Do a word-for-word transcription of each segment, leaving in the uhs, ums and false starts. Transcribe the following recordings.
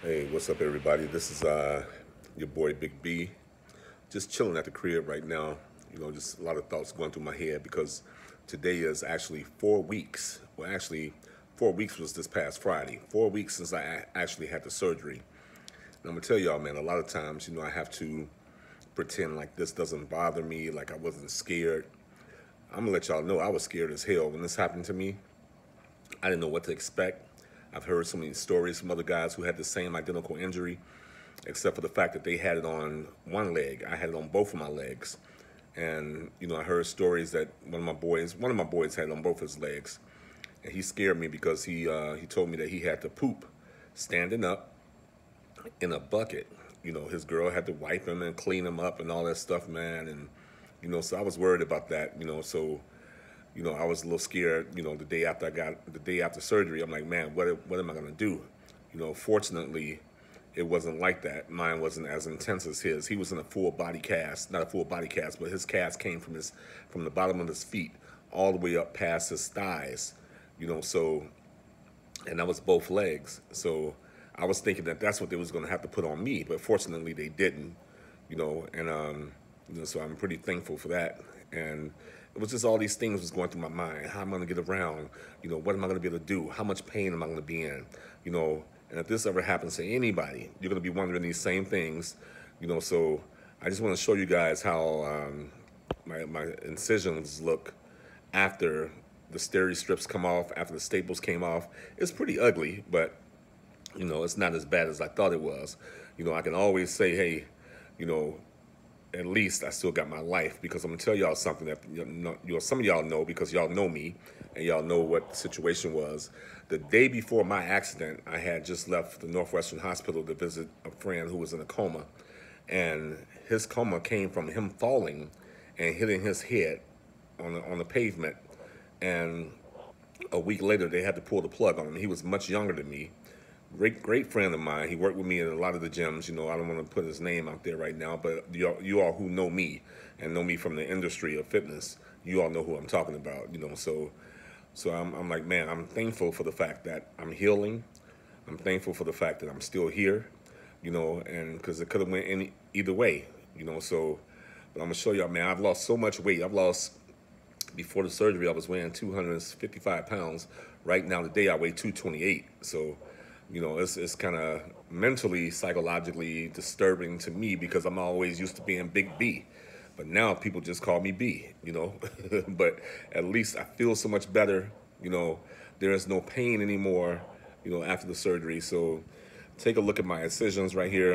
Hey, what's up, everybody? This is uh, your boy Big B. Just chilling at the crib right now. You know, just a lot of thoughts going through my head because today is actually four weeks. Well, actually, four weeks was this past Friday. Four weeks since I a- actually had the surgery. And I'm gonna tell y'all, man, a lot of times, you know, I have to pretend like this doesn't bother me, like I wasn't scared. I'm gonna let y'all know I was scared as hell when this happened to me. I didn't know what to expect. I've heard so many stories from other guys who had the same identical injury, except for the fact that they had it on one leg. I had it on both of my legs. And, you know, I heard stories that one of my boys, one of my boys had it on both his legs. And he scared me because he, uh, he told me that he had to poop standing up in a bucket. You know, his girl had to wipe him and clean him up and all that stuff, man. And, you know, so I was worried about that, you know, so you know, I was a little scared, you know, the day after I got, the day after surgery. I'm like, man, what, what am I going to do? You know, fortunately, it wasn't like that. Mine wasn't as intense as his. He was in a full body cast, not a full body cast, but his cast came from his, from the bottom of his feet all the way up past his thighs, you know, so, and that was both legs. So I was thinking that that's what they was going to have to put on me, but fortunately they didn't, you know, and, um, you know, so I'm pretty thankful for that. And it was just all these things was going through my mind. How am I going to get around? You know, what am I going to be able to do? How much pain am I going to be in? You know, and if this ever happens to anybody, you're going to be wondering these same things. You know, so I just want to show you guys how um, my, my incisions look after the steri strips come off, after the staples came off. It's pretty ugly, but, you know, it's not as bad as I thought it was. You know, I can always say, hey, you know, at least I still got my life, because I'm gonna tell y'all something that you know, you know, some of y'all know because y'all know me and y'all know what the situation was. The day before my accident, I had just left the Northwestern Hospital to visit a friend who was in a coma, and his coma came from him falling and hitting his head on the, on the pavement, and a week later they had to pull the plug on him. He was much younger than me, great great friend of mine. He worked with me in a lot of the gyms. You know, I don't want to put his name out there right now, but you all, you all who know me and know me from the industry of fitness, you all know who I'm talking about. You know, so so I'm I'm like, man, I'm thankful for the fact that I'm healing. I'm thankful for the fact that I'm still here. You know, and because it could have went any either way. You know, so but I'm gonna show y'all, man. I've lost so much weight. I've lost before the surgery. I was weighing two hundred fifty-five pounds. Right now, today I weigh two twenty-eight. So you know, it's it's kind of mentally, psychologically disturbing to me because I'm always used to being Big B, but now people just call me B. You know, but at least I feel so much better. You know, there is no pain anymore. You know, after the surgery. So take a look at my incisions right here.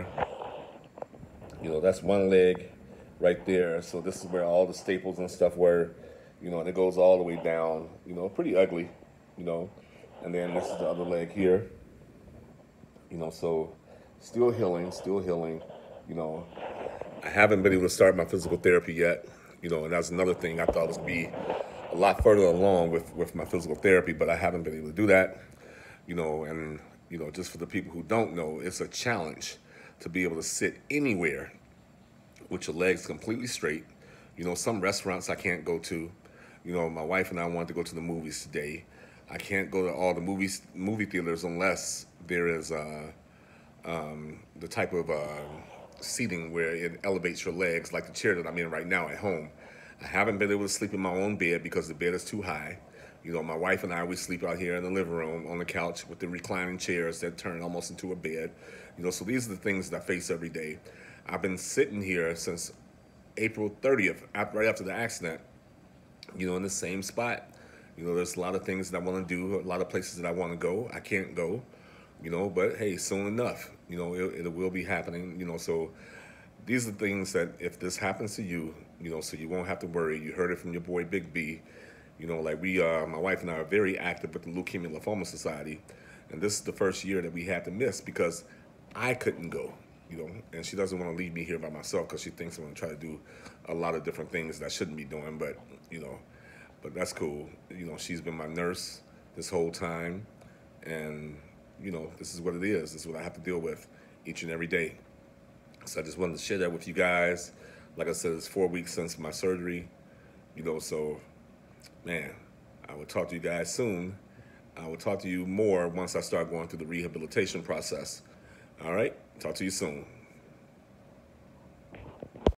You know, that's one leg right there. So this is where all the staples and stuff were. You know, and it goes all the way down. You know, pretty ugly. You know, and then this is the other leg here. You know, so still healing, still healing. You know, I haven't been able to start my physical therapy yet. You know, and that's another thing I thought was be a lot further along with with my physical therapy, but I haven't been able to do that. You know, and you know, just for the people who don't know, it's a challenge to be able to sit anywhere with your legs completely straight. You know, some restaurants I can't go to. You know, my wife and I wanted to go to the movies today. I can't go to all the movies movie theaters unless there is uh, um, the type of uh, seating where it elevates your legs, like the chair that I'm in right now at home. I haven't been able to sleep in my own bed because the bed is too high. You know, my wife and I, we sleep out here in the living room on the couch with the reclining chairs that turn almost into a bed. You know, so these are the things that I face every day. I've been sitting here since April thirtieth, right after the accident, you know, in the same spot. You know, there's a lot of things that I want to do, a lot of places that I want to go. I can't go, you know, but hey, soon enough, you know, it, it will be happening, you know, so these are things that if this happens to you, you know, so you won't have to worry. You heard it from your boy Big B. You know, like we, uh, my wife and I are very active with the Leukemia Lymphoma Society, and this is the first year that we had to miss because I couldn't go, you know, and she doesn't want to leave me here by myself because she thinks I'm going to try to do a lot of different things that I shouldn't be doing, but, you know, but that's cool. You know, she's been my nurse this whole time, and, you know, this is what it is. This is what I have to deal with each and every day. So I just wanted to share that with you guys. Like I said, it's four weeks since my surgery, you know, so, man, I will talk to you guys soon. I will talk to you more once I start going through the rehabilitation process. All right, talk to you soon.